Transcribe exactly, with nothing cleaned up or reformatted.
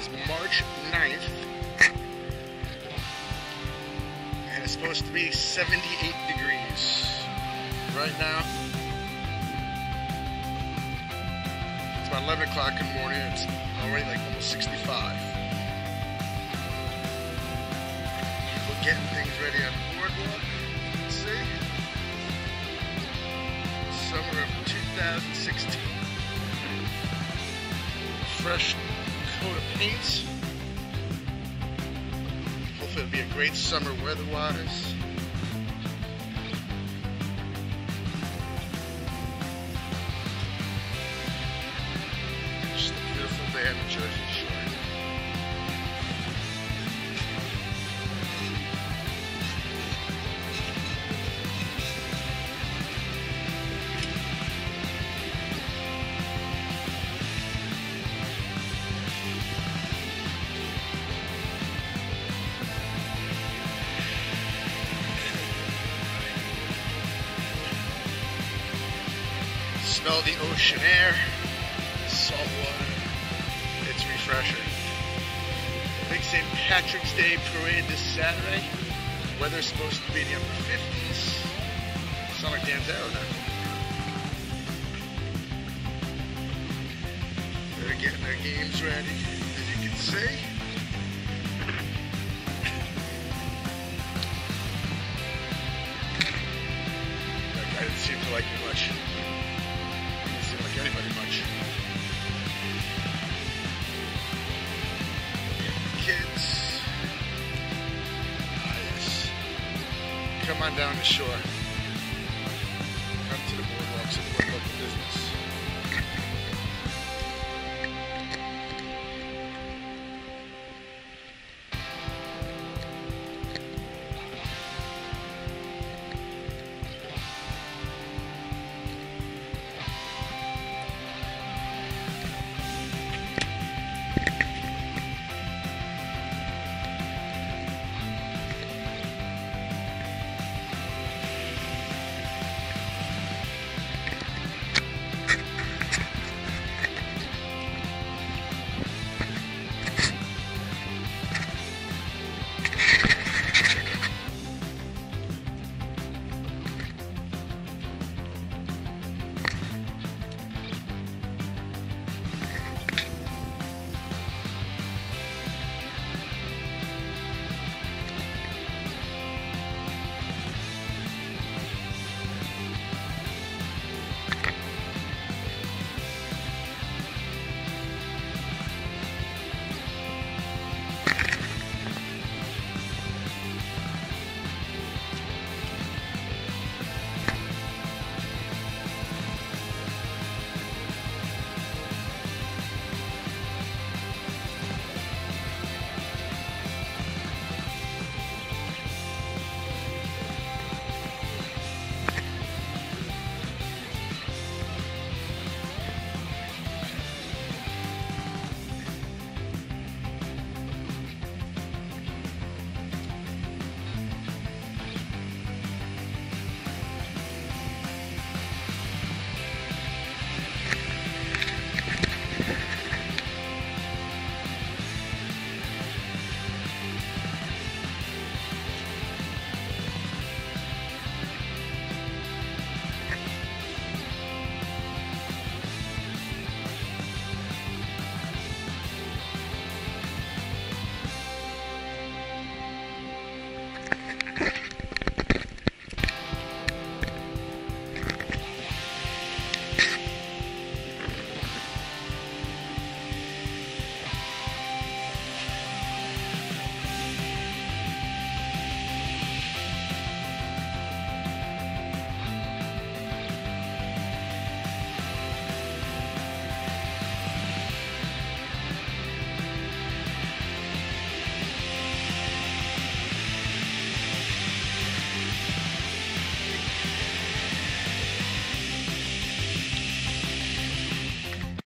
is March ninth, and it's supposed to be seventy-eight degrees. Right now, it's about eleven o'clock in the morning. It's already like almost sixty-five. We're getting things ready on the boardwalk. Let's see. Summer of two thousand sixteen. Fresh coat of paints. Hopefully it'll be a great summer weather-wise. Just a beautiful day on the Jersey Shore. Smell the ocean air, salt water, it's refreshing. Big Saint Patrick's Day parade this Saturday. Weather's supposed to be in the upper fifties. It's not like Danzero now. They're getting their games ready, as you can see. That guy didn't seem to like me much. Like anybody much. Kids. Ah, yes. Come on down the shore.